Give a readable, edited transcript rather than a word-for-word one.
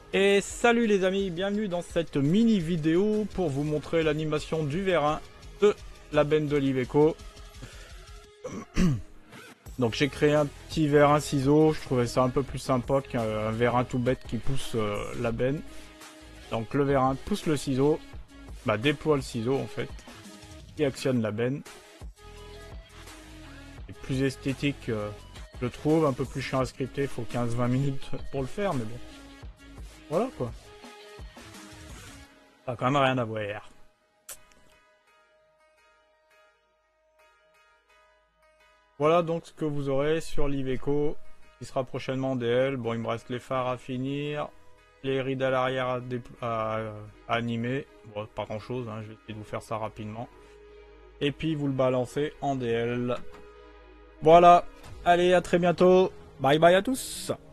Et salut les amis, bienvenue dans cette mini vidéo pour vous montrer l'animation du vérin de la benne de l'Iveco. Donc j'ai créé un petit vérin ciseau, je trouvais ça un peu plus sympa qu'un vérin tout bête qui pousse la benne. Donc le vérin pousse le ciseau, déploie le ciseau en fait, qui actionne la benne. C'est plus esthétique, je trouve, un peu plus chiant à scripter, il faut 15-20 minutes pour le faire, mais bon. Voilà quoi. Ça a quand même rien à voir. Voilà donc ce que vous aurez sur l'Iveco, qui sera prochainement DL. Bon, il me reste les phares à finir, les rides à l'arrière à animer. Bon, pas grand chose, hein, je vais essayer de vous faire ça rapidement. Et puis vous le balancez en DL. Voilà, allez, à très bientôt. Bye bye à tous.